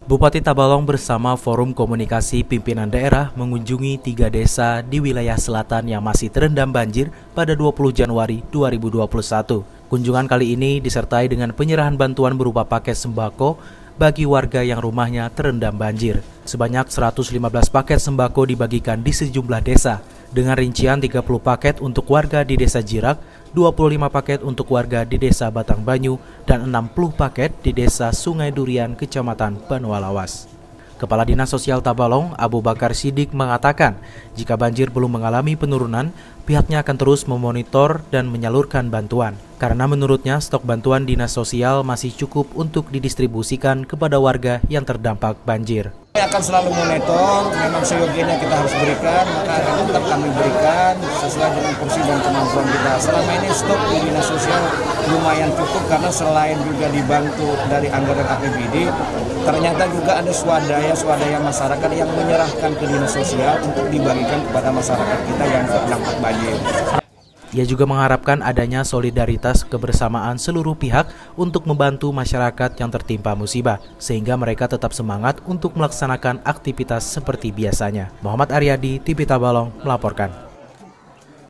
Bupati Tabalong bersama Forum Komunikasi Pimpinan Daerah mengunjungi 3 desa di wilayah selatan yang masih terendam banjir pada 20 Januari 2021. Kunjungan kali ini disertai dengan penyerahan bantuan berupa paket sembako bagi warga yang rumahnya terendam banjir. Sebanyak 115 paket sembako dibagikan di sejumlah desa, dengan rincian 30 paket untuk warga di Desa Jirak, 25 paket untuk warga di Desa Batang Banyu, dan 60 paket di Desa Sungai Durian, Kecamatan Banualawas. Kepala Dinas Sosial Tabalong, Abu Bakar Sidik, mengatakan jika banjir belum mengalami penurunan, pihaknya akan terus memonitor dan menyalurkan bantuan. Karena menurutnya stok bantuan Dinas Sosial masih cukup untuk didistribusikan kepada warga yang terdampak banjir. Akan selalu monitor, memang seyogianya kita harus berikan, maka akan tetap kami berikan sesuai dengan porsi dan kemampuan kita. Selama ini stok di Dinas Sosial lumayan cukup karena selain juga dibantu dari anggaran APBD, ternyata juga ada swadaya masyarakat yang menyerahkan ke Dinas Sosial untuk dibagikan kepada masyarakat kita yang terdampak banjir. Ia juga mengharapkan adanya solidaritas kebersamaan seluruh pihak untuk membantu masyarakat yang tertimpa musibah, sehingga mereka tetap semangat untuk melaksanakan aktivitas seperti biasanya. Muhammad Aryadi, TV Tabalong, melaporkan.